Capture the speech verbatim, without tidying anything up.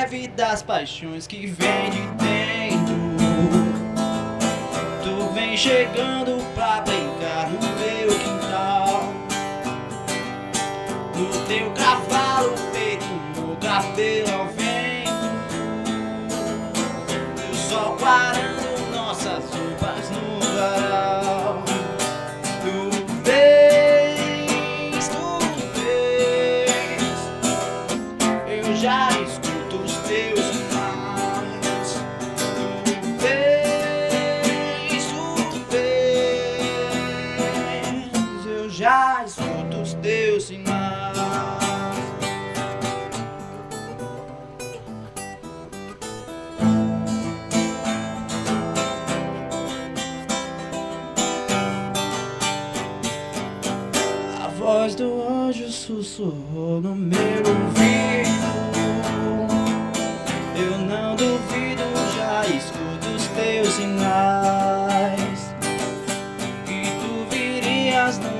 leve das paixões que vem de dentro. Tu vem chegando pra brincar no meu quintal, no teu cavalo feito no cabelo ao vento, o sol quarando nossas roupas no varal. Tu vês, tu vês, eu já escuto os teus sinais. Tu vês, tu vês, eu já escuto os teus sinais. A voz do anjo sussurrou no meu ouvido. Eu não duvido, já escuto os teus sinais, que tu virias no